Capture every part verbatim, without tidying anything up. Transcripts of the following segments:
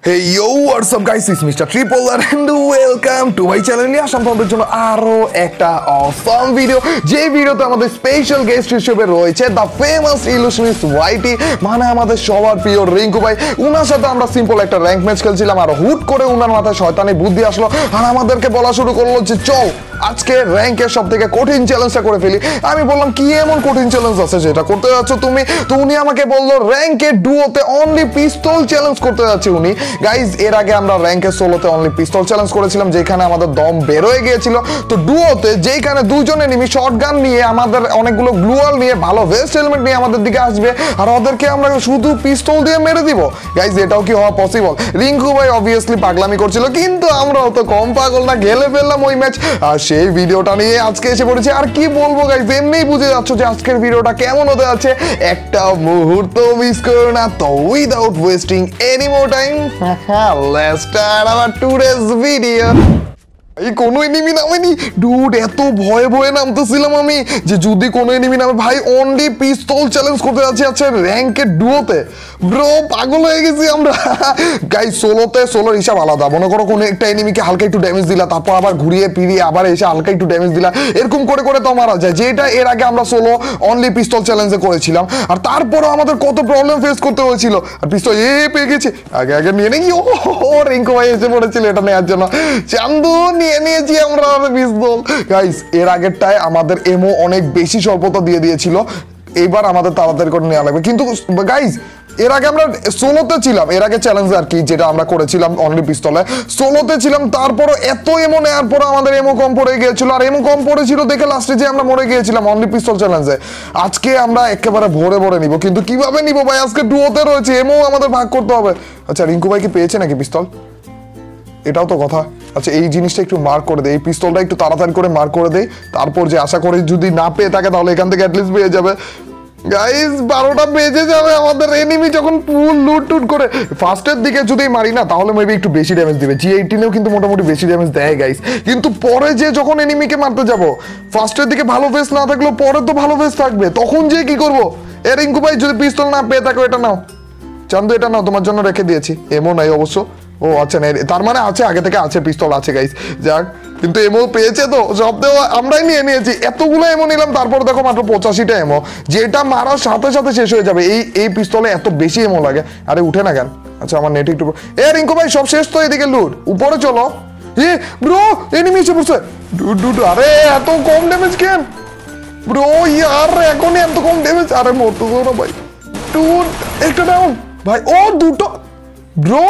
Hey yo, what's up guys? It's Mister Tripolar and welcome to my channel. নিয়ে আসলাম তোমাদের জন্য আরো একটা awesome ভিডিও, যে ভিডিওতে আমাদের স্পেশাল গেস্ট হিসেবে রয়েছে দ্য ফেমাস ইলুশনিস্ট ওয়াইটি, মানে আমাদের সবার প্রিয় রিঙ্কু ভাই। উনার সাথে আমরা সিম্পল একটা র্যাঙ্ক ম্যাচ খেলছিলাম, আর হুট করে উনার মাথায় শয়তানি বুদ্ধি আসলো আর আমাদেরকে বলা শুরু করলো যে চল আজকে র্যাঙ্কের সব থেকে কঠিন চ্যালেঞ্জটা করে ফেলি। আমি বললাম কি এমন কঠিন চ্যালেঞ্জ আছে যেটা করতে যাচ্ছ তুমি? তো উনি আমাকে বললো র্যাঙ্কের ডুয়োতে অনলি পিস্তল চ্যালেঞ্জ করতে যাচ্ছে উনি। গাইজ, এর আগে আমরা র্যাঙ্কের ষোলোতে অনলি পিস্তল চ্যালেঞ্জ করেছিলাম, যেখানে আমাদের দম বেরোয় গিয়েছিল। তো ডুয়োতে যেখানে দুজন এনিমি শটগান নিয়ে আমাদের অনেকগুলো গ্লুয়াল নিয়ে ভালো ভেস্ট হেলমেট নিয়ে আমাদের দিকে আসবে আর ওদেরকে আমরা শুধু পিস্তল দিয়ে মেরে দিব। গাইজ, এটাও কি হওয়া পসিবল? রিঙ্কু ভাই অবভিয়াসলি পাগলামি করছিল, কিন্তু আমরাও তো কম পাগল না, গেলে ফেললাম ওই ম্যাচ। আর সেই ভিডিওটা নিয়ে আজকে এসে পড়েছি। আর কি বলবো গাইজ, এমনিই বুঝে যাচ্ছ যে আজকের ভিডিওটা কেমন হতে যাচ্ছে। একটা মুহূর্ত মিস করো না। তো without wasting any more time, let's start our today's video. এই কোনো এনিমি নামেনি ডুড, এত ভয়ে ভয়ে নামতেছিলাম আমি যে যদি কোনো এনিমি নামে। ভাই অনলি পিস্তল চ্যালেঞ্জ করতে যাচ্ছি আছে র্যাঙ্কের ডুয়োতে। ব্রো পাগল হয়ে গেছি আমরা। গাইস, সোলোতে সোলোর হিসাব আলাদা। মনে করো কোনো একটা এনিমিকে হালকা একটু ড্যামেজ দিলা, তারপর আবার ঘুরিয়ে ফিরিয়ে আবার এসে হালকা একটু ড্যামেজ দিলা, এরকম করে করে তো মারা যায়। যেটা এর আগে আমরা সোলো অনলি পিস্তল চ্যালেঞ্জে করেছিলাম, আর তারপরও আমাদের কত প্রবলেম ফেস করতে হয়েছিল। আর পিস্তল এ পেয়ে গেছে, আগে আগে নিয়ে নেই। ও রিঙ্কু ভাই এসে পড়েছিল এটা নেওয়ার জন্য। চান্দু নিয়ে নিয়েছি আমরা পিস্তল। গাইস, এর আগেরটায় আমাদের এমও অনেক বেশি স্বল্পতা দিয়ে দিয়েছিল, এবার আমাদের তাড়াতাড়ি করে নেওয়া লাগবে। কিন্তু গাইস, এর আগে আমরা সোলোতে ছিলাম, এর আগে চ্যালেঞ্জ আর কি যেটা আমরা করেছিলাম অনলি পিস্তলে, সোলোতে ছিলাম। তারপরও এত এমো নেওয়ার পর আমাদের এমও কম পড়ে গিয়েছিল, আর এমও কম পড়েছিল দেখে লাস্টে যে আমরা মরে গিয়েছিলাম অনলি পিস্তল চ্যালেঞ্জে। আজকে আমরা একেবারে ভরে ভরে নিব, কিন্তু কিভাবে নিব ভাই? আজকে ডুয়োতে রয়েছে, এমও আমাদের ভাগ করতে হবে। আচ্ছা, রিঙ্কু ভাই কি পেয়েছে নাকি পিস্তল? এটাও তো কথা। আচ্ছা, এই জিনিসটা একটু মার্ক করে দেয়, এই পিস্তলটা একটু তাড়াতাড়ি করে মার্ক করে দেয়, তারপর যে আশা করি যদি না পেয়ে থাকে তাহলে এখান থেকে অ্যাটলিস্ট পেয়ে যাবে। গাইস, বারোটা বেজে যাবে আমাদের এনিমি যখন ফুল লুট টুট করে। ফার্স্টের দিকে যদি মারি না তাহলে মেবি একটু বেশি ড্যামেজ দিবে। জি এইটিনেও কিন্তু মোটামুটি বেশি ড্যামেজ দেয় গাইস, কিন্তু পরে যে যখন এনিমিকে মারতে যাব, ফার্স্টের দিকে ভালো ফেস না থাকলেও পরে তো ভালো ফেস থাকবে, তখন যে কি করবো? এ রিঙ্কু ভাই, যদি পিস্তল না পেয়ে থাকো এটা নাও। চান্দু, এটা নাও, তোমার জন্য রেখে দিয়েছি। এমন নাই অবশ্য। ও আচ্ছা, না তার মানে আছে, আগে থেকে আছে, পিস্তল আছে গাইস। যাক, কিন্তু এমও পেয়েছে তো, সব দেওয়া আমরাই নিয়ে নিয়েছি। এতগুলো এমো নিলাম, তারপর দেখো মাত্র পঁচাশিটা এমো, যেটা মারার সাথে সাথে শেষ হয়ে যাবে। এই এই পিস্তলে এত বেশি এমো লাগে। আরে উঠে না কেন? আচ্ছা, আমার নেট একটু। এ রিঙ্কু ভাই, সব শেষ তো, এদিকে লুট, উপরে চলো। এ ব্রো, এনিমি এসে পড়ছে। ডুড ডুড, আরে এত কম ড্যামেজ কেন ব্রো? ইয়ার এখনই এত কম ড্যামেজ? আরে মরতে তো না ভাই। ডুড, একটা ডাউন ভাই। ও দুটো ব্রো,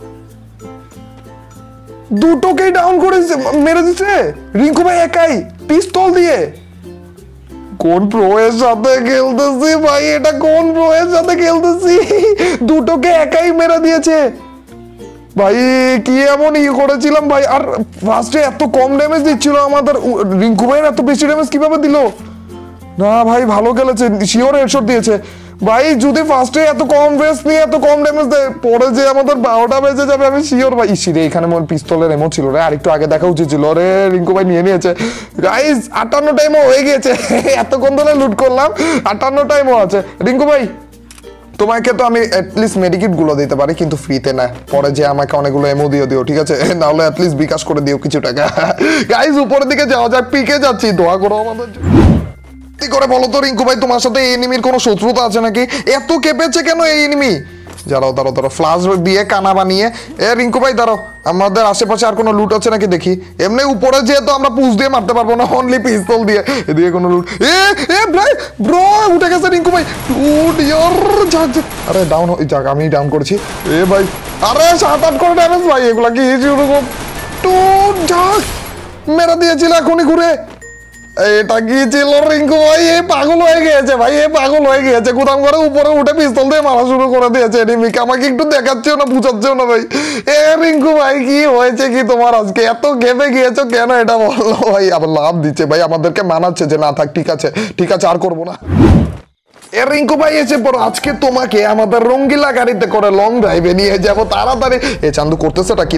দুটোকেই ডাউন করে মেরে দিচ্ছে রিঙ্কু ভাই একাই পিস্তল দিয়ে। কোন প্রো এর সাথে খেলতেছি ভাই? এটা কোন প্রো এর সাথে খেলতেছি? দুটোকে একাই মেরে দিয়েছে ভাই। কি এমন ই করেছিলাম ভাই? আর ফার্স্টে এত কম ড্যামেজ দিচ্ছিল আমাদের রিঙ্কু ভাই, এত বেশি ড্যামেজ কিভাবে দিল? না ভাই, ভালো খেলেছে, শিওর হেডশট দিয়েছে ভাই। যদি ফার্স্টে এত কম বেস নিয়ে এত কম ড্যামেজ দেয়, পরে যে আমাদের বারোটা বেজে যাবে আমি শিওর ভাই। ইসিরে, এখানে মোর পিস্তলের এমো ছিল রে, আর একটু আগে দেখা উচিত ছিল রে। রিঙ্কু ভাই নিয়ে নিয়েছে গাইস, আটান্ন টাইমও হয়ে গিয়েছে। এতক্ষণ ধরে লুট করলাম, আটান্ন টাইমও আছে। রিঙ্কু ভাই, তোমাকে তো আমি অ্যাটলিস্ট মেডিকিট গুলো দিতে পারি, কিন্তু ফ্রিতে না। পরে যে আমাকে অনেকগুলো এমও দিয়ে দিও, ঠিক আছে? নাহলে অ্যাটলিস্ট বিকাশ করে দিও কিছু টাকা। গাইস, উপরের দিকে যাওয়া যাক, পিকে যাচ্ছি, দোয়া করো আমাদের জন্য। করে বলো তো রিঙ্কু ভাই, তোমার সাথে এই এনিমির কোনো শত্রুতা আছে নাকি? এত কেঁপেছে কেন এই এনিমি? দাঁড়াও দাঁড়াও দাঁড়াও, ফ্লাশ দিয়ে কানা বানিয়ে। এ রিঙ্কু ভাই দাঁড়াও, আমাদের আশেপাশে আর কোনো লুট আছে নাকি দেখি। এমনি উপরে যেহেতু আমরা পুশ দিয়ে মারতে পারবো না, অনলি পিস্তল দিয়ে। এদিকে কোনো লুট? এ এ ভাই ব্রো, উঠে গেছে রিঙ্কু ভাই। উঠ ইয়ার, যাক। আরে ডাউন, যাক আমি ডাউন করেছি। এ ভাই, আরে সাত আট করে ড্যামেজ ভাই, এগুলা কি এরকম? টু যাক, মেরে দিয়েছিল এখনই ঘুরে। এটা কি ছিল রিঙ্কু ভাই? এ পাগল হয়ে গিয়েছে ভাই, এ পাগল হয়ে গিয়েছে। কোথাও করে উপরে উঠে পিস্তল দিয়ে মারা শুরু করে দিয়েছে এনিমিকে। আমাকে একটু দেখাচ্ছেও না, বুঝাচ্ছেও না ভাই। এ রিঙ্কু ভাই, কি হয়েছে কি তোমার আজকে? এত ঘেমে গিয়েছো কেন এটা বললো ভাই? আবার লাভ দিচ্ছে ভাই, আমাদেরকে মানাচ্ছে যে না থাক, ঠিক আছে ঠিক আছে, আর করবো না। এ রিঙ্কু ভাই এসে পড়ো, আজকে তোমাকে আমাদের রঙ্গিলা গাড়িতে করে লং ড্রাইভে নিয়ে যাবো তাড়াতাড়ি। এ চান্দু করতেছেটা কি রে?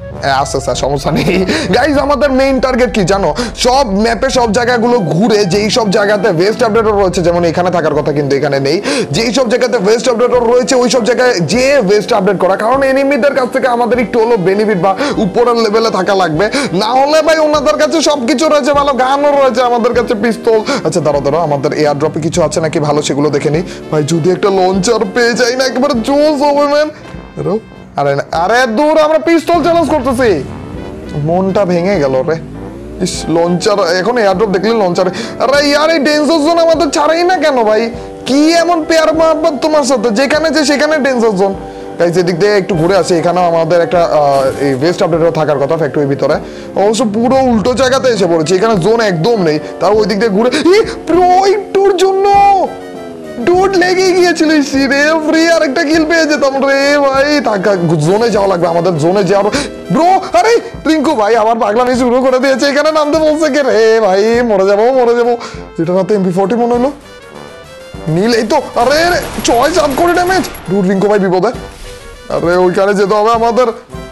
আচ্ছা আচ্ছা সমস্যা নেই গাইজ। আমাদের মেইন টার্গেট কি জানো, সব ম্যাপে সব জায়গাগুলো ঘুরে যেই সব জায়গাতে ওয়েস্ট আপডেটর রয়েছে, যেমন এখানে থাকার কথা কিন্তু এখানে নেই, যেই সব জায়গাতে ওয়েস্ট আপডেটর রয়েছে ওই সব জায়গায় যে ওয়েস্ট আপডেট করা, কারণ এনিমিদের কাছ থেকে আমাদের একটু হলো বেনিফিট বা উপরের লেভেলে থাকা লাগবে, না হলে ভাই ওনাদের কাছে সবকিছু রয়েছে, ভালো গানও রয়েছে, আমাদের কাছে পিস্তল। আচ্ছা দাঁড়ো দাঁড়ো, আমাদের এয়ার ড্রপে কিছু আছে নাকি ভালো সেগুলো দেখে নি ভাই। যদি একটা লঞ্চার পেয়ে যাই না একেবারে জোস হবে ম্যান। আরে আরে দূর, আমরা পিস্তল চ্যালেঞ্জ করতেছি, মনটা ভেঙে গেল রে। ইস লঞ্চার, এখন এয়ারড্রপ দেখলে লঞ্চার। আরে ইয়ার এই ডেঞ্জার জোন আমাদের ছাড়াই না কেন ভাই? কি এমন পেয়ার মহব্বত তোমার সাথে, যেখানে যে সেখানে ডেঞ্জার জোন। গাইস এদিক দিয়ে একটু ঘুরে আসি, এখানেও আমাদের একটা এই ওয়েস্ট আপডেটর থাকার কথা ফ্যাক্টরির ভিতরে, অবশ্য পুরো উল্টো জায়গাতে এসে পড়েছে, এখানে জোন একদম নেই, তাও ওই দিক দিয়ে ঘুরে প্রোর জন্য ডুড লেগে গিয়েছিল রে ফ্রি, আর একটা কিল পেয়ে যেতাম রে ভাই। টাকা জোনে যাওয়া লাগবে আমাদের, জোনে যাওয়ার ব্রো। আরে রিঙ্কু ভাই আবার পাগলামি শুরু করে দিয়েছে, এখানে নামতে বলছে কে রে ভাই? মরে যাবো মরে যাবো। এটা রাতে এমপি ফোর্টি মনে হলো নীল, এই তো। আরে ছয় সাত করে ড্যামেজ, ডুড রিঙ্কু ভাই বিপদে। আরে ওইখানে যেতে হবে আমাদের।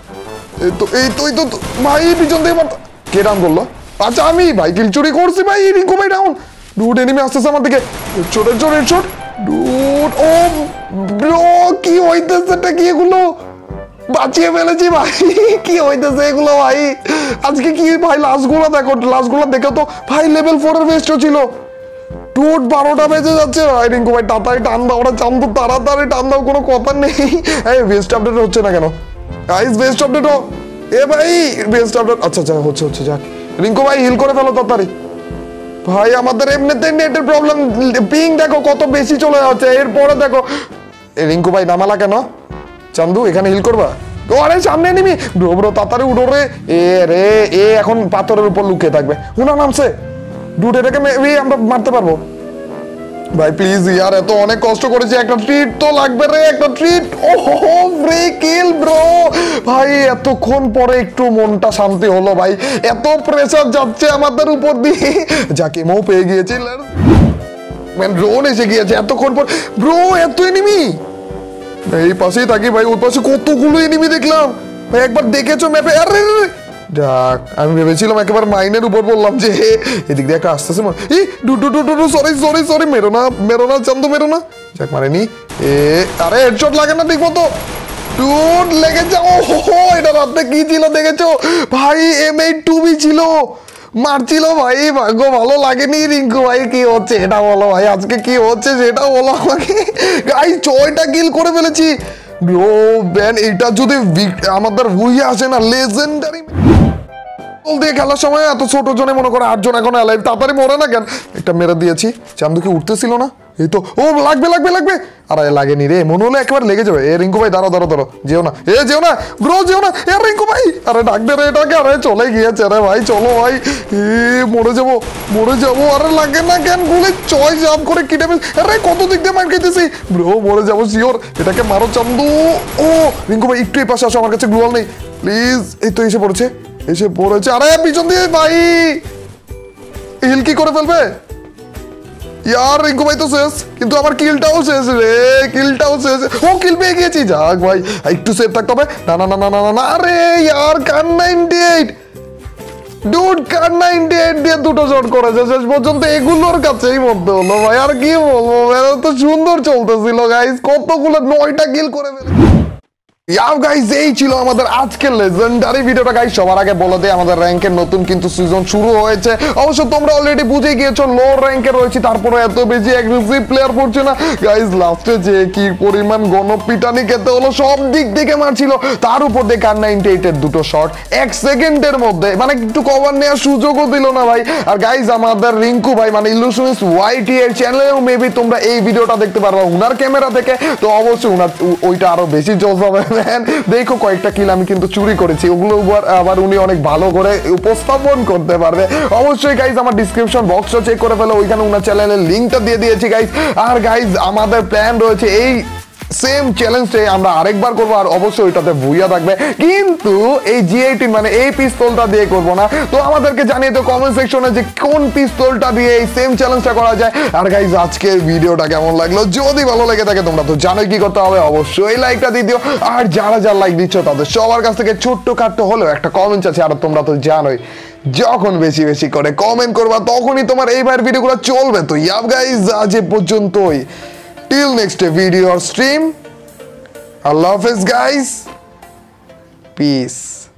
এই তো এই তো এই তো ভাই পিছন থেকে কে ডাউন করলো? আচ্ছা আমি ভাই কিল চুরি করছি ভাই, রিঙ্কু ভাই ডাউন। ডুড এনিমি আসতেছে আমার দিকে, ছোট ছোট ছোট ডুড। ও ব্রো কি হইতেছে, এটা কি এগুলো? বাঁচিয়ে ফেলেছি ভাই, কি হইতেছে এগুলো ভাই? আজকে কি ভাই লাশগুলো দেখো, লাশগুলো দেখো তো ভাই, লেভেল ফোর এর বেস্টও ছিল। ডুড বারোটা বেজে যাচ্ছে ভাই, রিঙ্কু ভাই তাড়াতাড়ি টান দাও, ওরা চান তো তাড়াতাড়ি টান দাও, কোনো কথা নেই। এই বেস্ট আপডেট হচ্ছে না কেন গাইস? বেস্ট আপডেট ও এ ভাই, বেস্ট আপডেট। আচ্ছা আচ্ছা হচ্ছে হচ্ছে, যাক রিঙ্কু ভাই হিল করে ফেলো তাড়াতাড়ি ভাই। আমাদের এমনিতে নেটের প্রবলেম, পিং দেখো কত বেশি চলে যাচ্ছে, এরপরে দেখো রিঙ্কু ভাই নামালা কেন? চান্দু এখানে হিল করবা? আরে সামনে নিবি ব্রো ব্রো, তাড়াতাড়ি উঠো রে। এ রে এ এখন পাথরের উপর লুকিয়ে থাকবে, উনা নামছে। ডুড এটাকে আমরা মারতে পারবো ভাই প্লিজ ইয়ার, এত অনেক কষ্ট করেছি, একটা ট্রিট তো লাগবে রে, একটা ট্রিট। ওহো ফ্রি কিল ব্রো ভাই, এতক্ষণ পরে একটু মনটা শান্তি হলো ভাই, এত প্রেসার যাচ্ছে আমাদের উপর দিয়ে। যাকে মো পেয়ে গিয়েছে, ম্যান ড্রোন এসে গিয়েছে এতক্ষণ পর। ব্রো এত এনিমি, এই পাশেই থাকি ভাই, ওই পাশে কতগুলো এনিমি দেখলাম ভাই, একবার দেখেছো ম্যাপে? আরে যাক আমি ভেবেছিলাম একেবারে মাইনের উপর বললাম যে এদিক দিয়ে একটা আসতেছে, এই ডু ডু ডু ডু সরি সরি সরি, মেরো না মেরো না চান্দু মেরো না। যাক মারেনি এ, আরে হেডশট লাগে না ঠিক মতো। ডুড লেগে যাও। হো এটা রাতে কি ছিল দেখেছো ভাই? এম এইট টু বি ছিল, মারছিল ভাই, ভাগ্য ভালো লাগেনি। রিঙ্কু ভাই কি হচ্ছে এটা বলো ভাই, আজকে কি হচ্ছে সেটা বলো আমাকে। গাইস ছয়টা কিল করে ফেলেছি ব্রো ব্যান। এটা যদি আমাদের ভুইয়া আসে না, লেজেন্ডারি দিয়ে খেলার সময় এত ছোট জনে মনে করে আটজন এখন অ্যালাইভ, তাড়াতাড়ি মরে না কেন? একটা মেরে দিয়েছি, চান্দু কি উঠতেছিল না? এই তো ও লাগবে লাগবে লাগবে, আরে লাগেনি রে, মনে হলো একেবারে লেগে যাবে। এ রিঙ্কু ভাই দাঁড়ো দাঁড়ো দাঁড়ো, যেও না এ যেও না ব্রো যেও না। এ রিঙ্কু ভাই আরে ডাক দে রে এটাকে, আরে চলে গিয়েছে রে ভাই, চলো ভাই। এ মরে যাবো মরে যাবো, আরে লাগে না কেন? গুলি ছয় জাম্প করে কিনে ফেল, আরে কত দিক দিয়ে মার খেতেছি ব্রো, মরে যাবো শিওর। এটাকে মারো চান্দু। ও রিঙ্কু ভাই একটু এই পাশে আসো, আমার কাছে গ্লুয়াল নেই প্লিজ। এই তো এসে পড়েছে এসে পড়েছে, আরে পিছন দিয়ে ভাই হিল কি করে ফেলবে ইয়ার? রিঙ্কু ভাই তো শেষ, কিন্তু আমার কিলটাও শেষ রে, কিলটাও শেষ। ও কিল পেয়ে গিয়েছি, যাক ভাই একটু সেফ থাকতে হবে। না না না না না না, আরে ইয়ার Kar ninety eight dude, Kar ninety eight দিয়ে দুটো শট করেছে শেষ পর্যন্ত, এগুলোর কাছেই মধ্যে হলো ভাই। আর কি বলবো, তো সুন্দর চলতেছিল গাইস, কতগুলো নয়টা কিল করে ফেলে। ইয়াও গাইস এই ছিল আমাদের আজকের লেজেন্ডারি ভিডিওটা গাইস। সবার আগে বলে দেই আমাদের র্যাঙ্কের নতুন কিন্তু সিজন শুরু হয়েছে, অবশ্য তোমরা অলরেডি বুঝে গিয়েছো লো র্যাঙ্কে রয়েছে, তারপরে এত বেশি অ্যাগ্রেসিভ প্লেয়ার পড়ছে না গাইস। লাস্টে যে কি পরিমাণ গণপিটানি খেতে হলো, সব দিক থেকে মারছিল, তার উপর দিয়ে কার নাইনটি এইট এর দুটো শট এক সেকেন্ডের মধ্যে, মানে একটু কভার নেওয়ার সুযোগও দিল না ভাই। আর গাইস আমাদের রিঙ্কু ভাই মানে ইলুশনিস্ট ওয়াইটি এর চ্যানেলেও মেবি তোমরা এই ভিডিওটা দেখতে পারবা উনার ক্যামেরা থেকে, তো অবশ্যই উনার ওইটা আরো বেশি জোশ হবে। দেখো কয়েকটা কিল আমি কিন্তু চুরি করেছি, ওগুলো আবার উনি অনেক ভালো করে উপস্থাপন করতে পারবে। অবশ্যই গাইজ আমার ডিসক্রিপশন বক্সটা চেক করে ফেলো, ওইখানে উনার চ্যানেলের লিঙ্কটা দিয়ে দিয়েছি গাইজ। আর গাইজ আমাদের প্ল্যান রয়েছে এই সেম চ্যালেঞ্জটাই আমরা আরেকবার করবো, আর অবশ্যই ওইটাতে ভুইয়া থাকবে, কিন্তু এই জি এইটিন মানে এই পিস্তলটা দিয়ে করবো না। তো আমাদেরকে জানিয়ে তো কমেন্ট সেকশনে যে কোন পিস্তলটা দিয়ে এই সেম চ্যালেঞ্জটা করা যায়। আর গাইজ আজকের ভিডিওটা কেমন লাগলো, যদি ভালো লেগে থাকে তোমরা তো জানোই কি করতে হবে, অবশ্যই লাইকটা দিয়ে দিও। আর যারা যারা লাইক দিচ্ছ তাদের সবার কাছ থেকে ছোট্ট খাট্ট হলেও একটা কমেন্ট আছে, আর তোমরা তো জানোই যখন বেশি বেশি করে কমেন্ট করবা তখনই তোমার এইবার ভিডিওগুলো চলবে। তো ইয়াব গাইজ আজ এ পর্যন্তই, till next video or stream, Allah Hafiz guys, peace.